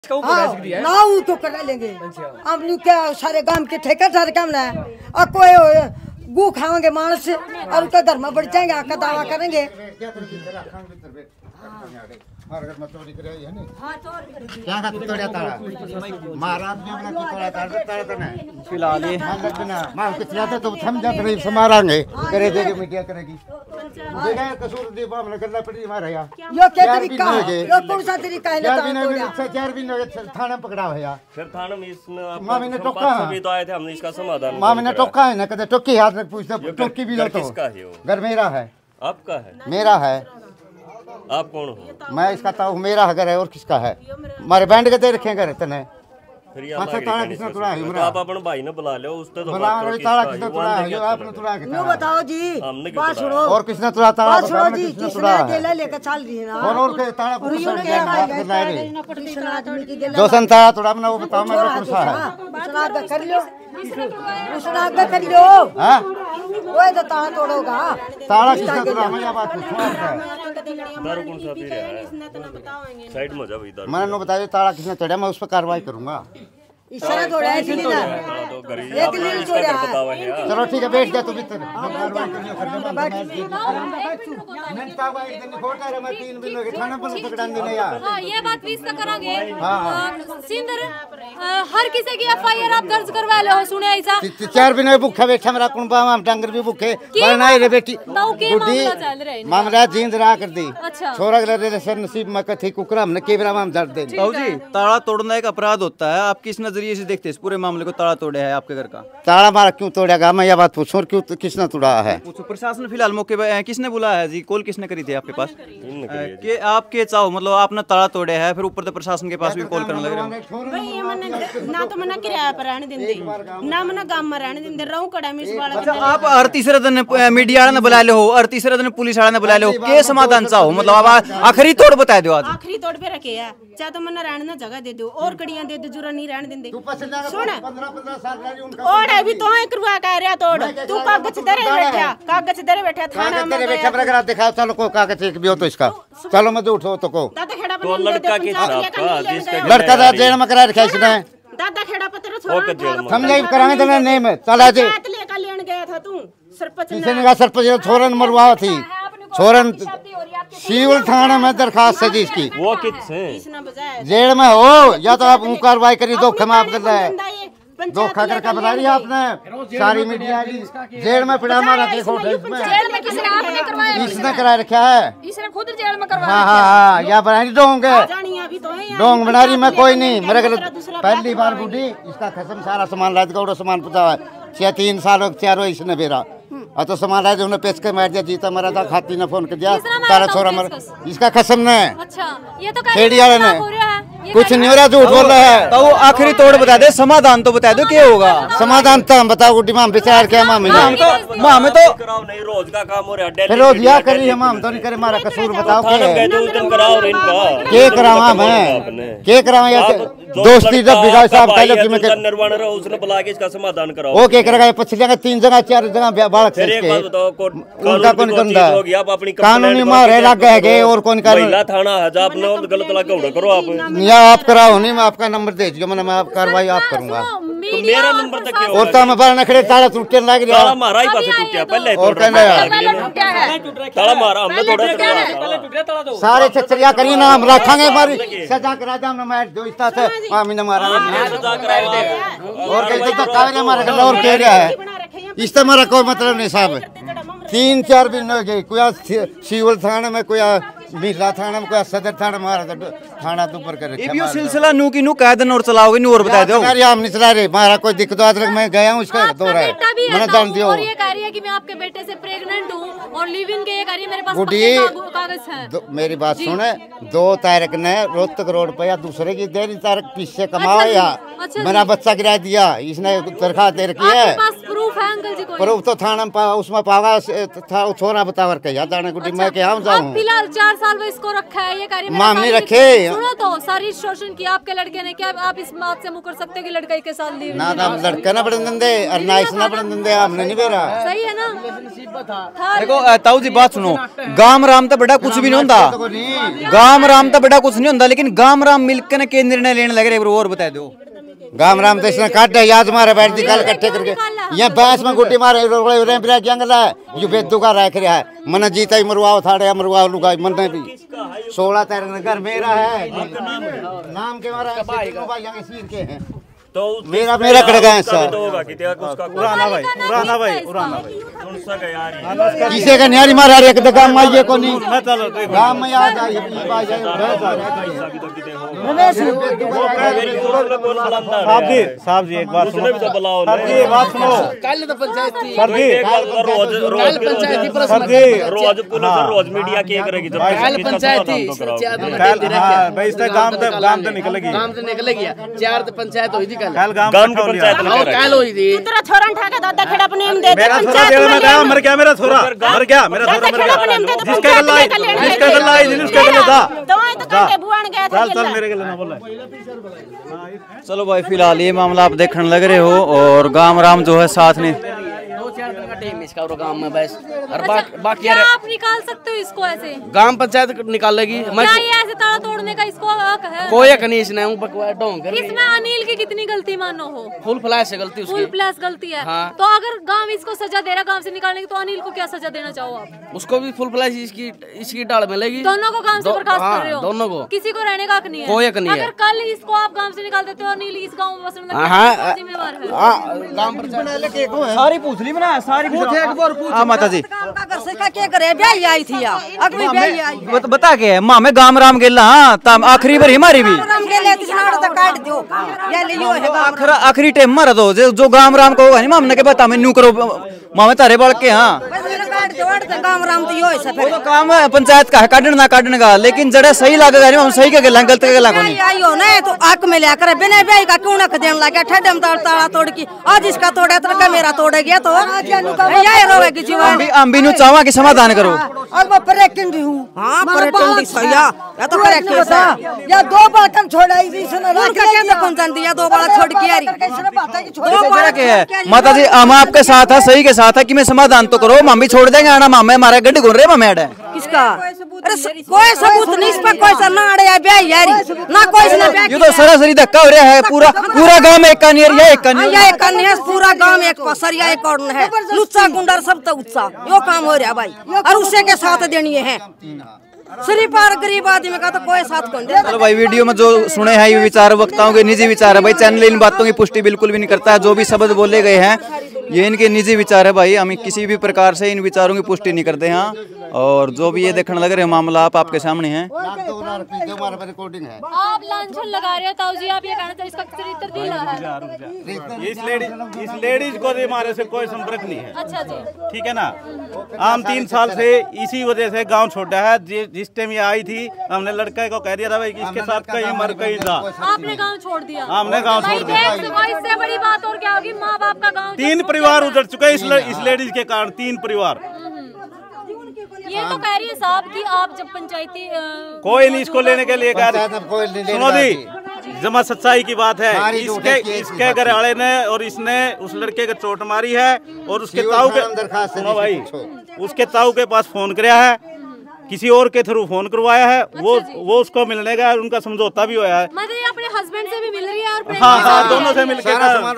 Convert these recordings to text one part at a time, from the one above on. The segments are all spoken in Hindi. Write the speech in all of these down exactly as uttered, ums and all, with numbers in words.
ना तो कर लेंगे हम क्या सारे गांव के ठेका सारे काम ना और कोई गु खाएंगे मानस और उसका धर्म बढ़ जाएंगे आपका दावा करेंगे। क्या का तोड़या ताला महाराज ने अपना तोड़ा ताला ताला तो नहीं फिलहाल ये ना मां कितना तो थम जा करे समारांगे करे देगे मैं क्या करेगी देखा कसूर दे बाप ने करना पड़ी मारा या यो क्या तरीका है यो कौन सा तरीका है चार दिन में चार दिन में थाने पकड़ा है यार फिर थाने में इसने मां मैंने टोका सभी तो आए थे हमने इसका समाधान मां मैंने टोका है ना कदे टोकी हाथ में पूछता टोकी भी लो तो किसका है वो घर मेरा है आपका है मेरा है आप कौन हो मैं इसका ताऊ मेरा घर है और किसका है हमारे बैंड के दे रखे घर तने फिर ये अच्छा ताला किसने तोड़ा है तो आप अपन भाई ने बुला लो उसने तो बुला रो ताला किसने तोड़ा है आपने तोड़ा के यो बताओ जी बात सुनो और किसने तोड़ा ताला बात सुनो जी किसने गेला लेकर चल रही है ना और और के ताला को जो जो संता तोड़ा अपना वो बताओ मैं कुर्सा है सुनाग कर लो सुनाग कर लो हां ओए तो ताला तोड़ोगा ताला किसने तोड़ा मैं ये बात पूछूं दारू कौन सा पी रहा है साइड में जाओ इधर मैंने बताया ताला किसने तोड़ा मैं उस पर कार्रवाई करूंगा इशारा तोड़ा है जी ना तो गरीब एक दिन छोड़ा बताओ यार चलो ठीक है बैठ जा तू भीतर कार्रवाई करने कर मैं तावा एक दिन खोटा रे मैं तीन दिन लगे थाने पर पकड़ान देने यार हां ये बात भी इसका करांगे हां सिंदर हर किसी की एफआईआर आप दर्ज करवा लो सुने ऐसा चार दिन में भूखा बैठा मेरा कुंबा हम डंगर भी भूखे बनाए रे बेटी बुड्ढी मामला जींद रहा कर दी अच्छा छोरा के रे सर नसीब में कथी कुकरा हमने केवरा में दर्द दे बाबू जी ताला तोड़ना एक अपराध होता है, आप किस नजरिए से देखते हैं इस पूरे मामले को? ताला तोड़ा है आपके घर का, ताला मारा क्यों तोड़ेगा? मैं यह बात पूछूं क्यों किसने तोड़ा है? पूछो प्रशासन फिलहाल मौके पे किसने बुलाया है जी? कॉल किसने करी थी आपके पास कि आपके चाहो मतलब आपने ताला तोड़े है, फिर ऊपर से प्रशासन के पास भी कॉल करने लग रहे हो? ना तो मना किराया पर रहने देंदे ना मना गांव में रहने देंदे रहूं कड़ा में इस वाला। अच्छा आप हर तीसरे दिन मीडिया वाले ने बुला ले हो, हर तीसरे दिन पुलिस वाले ने बुला ले हो, के समाधान चाहो मतलब आप आखिरी तोड़ बता दो? आज आखिरी तोड़ पे रखे है, चाहे तो मना रहने ना जगह दे दो और कड़ियां दे दो, जुरा नहीं रहने देंदे। सुन और है भी तो है करवा कह रहा तोड़, तू कागज दरे बैठा कागज दरे बैठा थाना में बैठा प्रकार दिखाओ। चलो को कागज एक भी हो तो इसका चलो मैं उठो तो को तो लड़का के साथ लड़का दा जेल में करा रखा इसने दादा खेड़ा पत्र छोड़ा हम नहीं कराएंगे तो नहीं में चला जे लेकर लेने गया था तू सरपंच किसी ने कहा सरपंच छोरन मरवा थी छोरन सिविल थाने में दरखास्त है जी इसकी वो किस जेल में हो या तो आप कार्रवाई करिए, धोखे में आप कर रहे हैं धोखा करके बता रही आपने सारी मीडिया जेल में पिड़ा मारा के खोट इसमें जेल में किसने आपने करवाया? इसने करा रखा है, इसने खुद जेल में करवाया। हाँ हाँ हाँ या बना रही डोंग डोंग बना रही मैं कोई नहीं मेरे घर पहली बार बूढ़ी इसका खसम सारा सामान लाद का सामान पता है छह तीन साल चारों इसने बेरा और तो सामान लाद उन्हें पेश कर मार दिया, जीता मरा था खाती ने फोन कर दिया तारा छोरा मर इसका खसम ने। अच्छा ये तो खेड़ी वाले ने कुछ नहीं हो रहा, झूठ बोल रहा है। तो वो आखिरी तोड़ बता दे, समाधान तो बता दो क्या होगा? समाधान तो हम बताओ गुड्डी माम विचार क्या माम हम तो माम तो नहीं रोज का काम हो रहा है, फिर रोज या करी हम हम तो नहीं करे, हमारा कसूर बताओ कराओ इनका के करावा मैं के करावा या दोस्ती जब बिगाड़ साहब कह लो कि मैं निर्वाण रहा उसने बुला के इसका समाधान कराओ। वो के करेगा पछली जगह तीन जगह चार जगह बालक से एक बात बताओ उनका कौन करता हो गया आप अपनी कानूनी मारे लग गए और कौन कर महिला थाना है जब आपने गलत लगा करो आप या आप कराओ नहीं मैं आपका नंबर दे दियो मैं आप कार्रवाई आप करूंगा तो मेरा नंबर तक क्यों और तो मैं बार नखड़े ताला टूटने लग गया ताला मारा ही पासे टूटा पहले और कहना यार ताला मारा हमने थोड़ा सा सारे छचरिया करिए ना हम रखेंगे हमारी सजा करा दे हम मैं जो इस्ता से मामी ने मारा सजा करा दे और कैसे तो कावे ने मारा गला और कह रहा है इस तरह कोई मतलब नहीं साहब। तीन चार दिन हो गए कोई सिविल थाने में कोई मीला थाना में कोई सदर थाना मारा थाना तो ऊपर कर रखा है सिलसिला नू की नू कह दिन और चलाओगे नू और बता दो हम नहीं चला रहे मारा कोई दिक्कत आज मैं गया हूँ इसका दो रहा है मैंने जान दिया और ये कह रही है कि मैं आपके बेटे से प्रेग्नेंट हूँ और लिव इन के ये कह रही है मेरे पास पक्के कागज हैं। मेरी बात सुने दो तारीख ने रोहतक रोड पे या दूसरे की देरी तारीख पीछे कमाओ या मेरा बच्चा गिरा दिया इसने दरखास्त दे रखी है। प्रूफ है अंकल जी कोई? पर तो थाना में पा- उसमें पावा था छोरा बतावर कहिया दाना गुटी मैं क्या अब जाऊं। फिलहाल चार साल में इसको रखा है ये कार्य माम नहीं रखे। सुनो तो सारी शोषण किया आपके लड़के ने, क्या आप इस बात से मुकर सकते हो कि लड़का के साथ लीव ना ना लड़का ना बढ़न दे और ना इस ना बढ़न दे हमने नहीं बेरा। सही है ना? था देखो अ, ताऊ जी बात सुनो, गाम राम तो बड़ा कुछ भी नहीं होता, गाम राम तो बड़ा कुछ नहीं होता, लेकिन गाम राम मिलकर न के निर्णय लेने लग रहे और बता दो। गाम राम तो इसने काट दिया याद मारे बैठ दी कल इकट्ठे करके यहाँ बैंस में गुटी मारे रेम ब्रेक जंगल है यू बेदू का रख रहा है मन जीता ही मरुआओ थाड़े मरुआओ लुगाई मन भी सोलह तारीख घर मेरा है नाम के मारा सीर के हैं तो मेरा मेरा कड़ गए सर पुराना भाई पुराना भाई पुराना भाई किसे का न्यारी मारा रे एक गांव में ये को नहीं मैं चलो गांव में याद आई अपनी बात जाए साहब जी साहब जी एक बात सुनो सर जी एक बात सुनो कल तो पंचायत थी सर जी रोज रोज पंचायत थी सर जी रोज पुलिस रोज मीडिया क्या करेगी जब कल पंचायत थी कल हाँ भाई इससे गांव तक गांव तक निकलेगी गांव से निकलेगी चार तो पंचायत हुई थी कल कल गांव गांव की पंचायत और कल हुई थी तेरा छोरा उठा के दादा खेड़ा अपने हम दे दे मेरा छोरा जेल में गया मर गया मेरा छोरा मर गया मेरा छोरा मर गया जिसका गला है जिसका गला है जिसका गला था तो वहीं तो कंटे भुवन गया था चल चल मेरे गले ना बोल चलो भाई फिलहाल ये मामला आप देखने लग रहे हो और गाम राम जो है साथ ने दो चार दिन का टाइम इसका और गांव में बस और बाकी क्या आप निकाल सकते हो इसको ऐसे? गांव पंचायत निकालेगी मैं क्या ये ऐसे ताला तोड़ने का इसको हक है? कोई हक नहीं इसने हूं बकवास ढोंग कर इसमें अनिल की कितनी गलती मानो हो? फुल फ्लैश से गलती फुल उसकी प्लस गलती है। हाँ। तो अगर गांव इसको सजा दे रहा गांव से निकालने की, तो अनिल को क्या सजा देना चाहो आप? उसको भी फुल फ्लैश इसकी इसकी डाल मिलेगी दोनों को गांव से दो- बर्खास्त हाँ, कर रहे हो? दोनों को किसी को रहने का हक नहीं है? कोई हक नहीं है। अगर कल इसको आप गांव से निकाल देते हो, अनिल इस गांव में बसने हाँ, लगता हाँ, है, जिम्मेवार है? गांव पंचायत सारी पूछली बना सारी हाँ माता जी क्या करे ब्याह आई थी अगली ब्याह आई बत, बता के माँ में गाम राम गेला हाँ तम आखिरी बार हमारी भी राम के लिए किसनाड़ तो काट दो ये ले यो है आखिर आखिरी टाइम मर दो जो जो गाम राम को होगा मामने के बता मैं नू करो माँ में तारे बढ़ के हाँ काट दो अड़ गांव राम तो यो है सब वो तो काम है पंचायत का है काटने ना काटने का, लेकिन जड़े सही लागेगा नहीं हम सही के गला गलत के गला को नहीं आई हो ना तो आक में लिया करे बिना ब्याह का क्यों ना देने लगा ठडम ताड़ ताड़ा तोड़ की आज इसका तोड़ा तो का मेरा तोड़ गया तो यही रोएगी जीवन भी हम भी नु चावा कि समाधान करो और वो पर्यटन भी हूँ हाँ पर्यटन भी सही या तो पर्यटन या दो बालकन छोड़ाई थी इसने रख के कौन जानती है दो बालक छोड़ के यारी दो बालक के है माता जी हम आपके साथ है सही के साथ है कि मैं समाधान तो करो हम भी छोड़ देंगे आना मामे हमारे गड्ढे घूम रहे मामे अड़े किसका अरे कोई सबूत नहीं इस पर कोई सा ना अड़े या ब्याह यारी ना कोई ना ब्याह ये तो सरासरी धक्का हो रहा है पूरा पूरा गांव में एक कानियर या एक कानियर या एक कन्या पूरा गांव एक पसरिया एक और है लुच्चा गुंडर सब तो उत्साह यो काम हो रहा भाई और उसे के साथ देनी है सिर्फ और गरीब आदमी का तो कोई साथ कौन दे। चलो भाई वीडियो में जो सुने हैं ये विचार वक्ताओं के निजी विचार है भाई, चैनल इन बातों की पुष्टि बिल्कुल भी नहीं करता है। जो भी शब्द बोले गए हैं ये इनके निजी विचार है भाई, हम किसी भी प्रकार से इन विचारों की पुष्टि नहीं करते हैं। और जो भी ये देखने लग रहे हैं मामला आप आपके सामने है। रिकॉर्डिंग है आप लांछन लगा रहे हो ताऊ जी, आप ये कहना चाहिए इसका चरित्र ढीला है। इस लेडीज इस लेडीज को हमारे से कोई संपर्क नहीं है। अच्छा जी, ठीक है ना। हम तीन साल से इसी वजह से गांव छोड़ा है। जि, जिस टाइम ये आई थी हमने लड़के को कह दिया था भाई कि इसके साथ कहीं मर कहीं जा। आपने गांव छोड़ दिया? हमने गांव छोड़ दिया। इससे बड़ी बात और क्या होगी, माँ बाप का गांव। तीन परिवार उजड़ चुके हैं इस, इस लेडीज के कारण, तीन परिवार। ये तो कह रही है साहब कि आप जब पंचायती अ, कोई नहीं इसको लेने के लिए कह रही। सुनो जी, जमा सच्चाई की बात है, इसके इसके घर वाले ने और इसने उस लड़के को चोट मारी है और उसके ताऊ के, सुनो भाई, उसके ताऊ के पास फोन कराया है, किसी और के थ्रू फोन करवाया है। वो वो उसको मिलने का उनका समझौता भी हुआ है। मतलब ये अपने हस्बैंड से भी मिल रही है और हाँ हाँ दोनों से मिलकर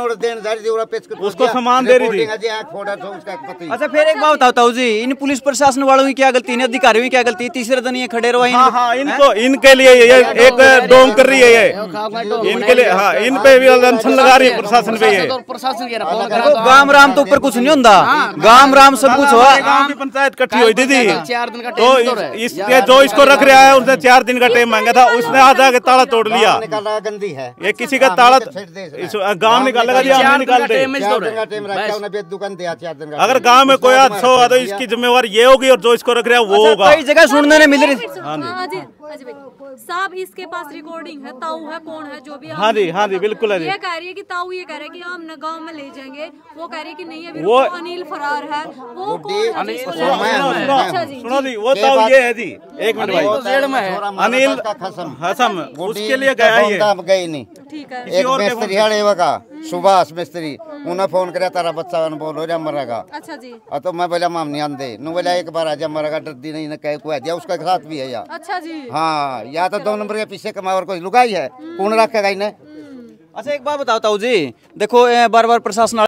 उसको सामान दे रही थी। अच्छा फिर एक बात बताओ ताऊ जी, इन पुलिस प्रशासन वालों की क्या गलती है, अधिकारियों की क्या गलती है? तीसरे दिन ये खड़े रहो। हाँ हाँ इनको इनके लिए ये एक डोंग कर रही है ये इनके लिए। हाँ इन पे भी अनशन लगा रही है प्रशासन पे ये। प्रशासन गाम राम तो ऊपर कुछ नहीं होता, गाम राम सब कुछ हुआ। गांव की पंचायत इकट्ठी हुई थी चार दिन का तो इस ये जो इसको रख रहा है उसने चार दिन का टाइम मांगा था, उसने आ जाके ताला तोड़ लिया। गंदी है ये किसी का ताला गांव निकालेगा दिया हम निकालते। अगर गांव में कोई हादसा हुआ तो इसकी जिम्मेवारी ये होगी और जो इसको रख रहा है वो होगा। कई जगह सुनने ने मिल रही। हाँ जी, अच्छा भाई साहब, इसके पास रिकॉर्डिंग है, ताऊ है, कौन है जो भी। हाँ जी हाँ जी बिल्कुल है जी। ये कह रही है कि ताऊ ये कह रहे हैं कि हम गांव में ले जाएंगे, वो कह रही है कि नहीं अभी वो अनिल फरार है, वो कौन है जिसको सुनो, ले जाएंगे? सुनो, अच्छा जी, सुनो जी, वो ताऊ ये है जी, एक मिनट भाई, अनिल खसम हसम उसके लिए गया ही है। गई नहीं, ठीक है। एक मिस्त्री है का सुभाष मिस्त्री, उन्हें फोन करे तारा बच्चा बोलो जा मरेगा। अच्छा जी। तो मैं बोला माम नहीं आंदे, नु बोला एक बार आजा मरेगा, डरती नहीं, न कह को दिया, उसका साथ भी है यार। अच्छा जी। हाँ, या तो दो नंबर के पीछे कमा और कोई लुगाई है, कौन रखेगा इन्हें। अच्छा एक बात बताओ ताऊ जी, देखो बार बार प्रशासन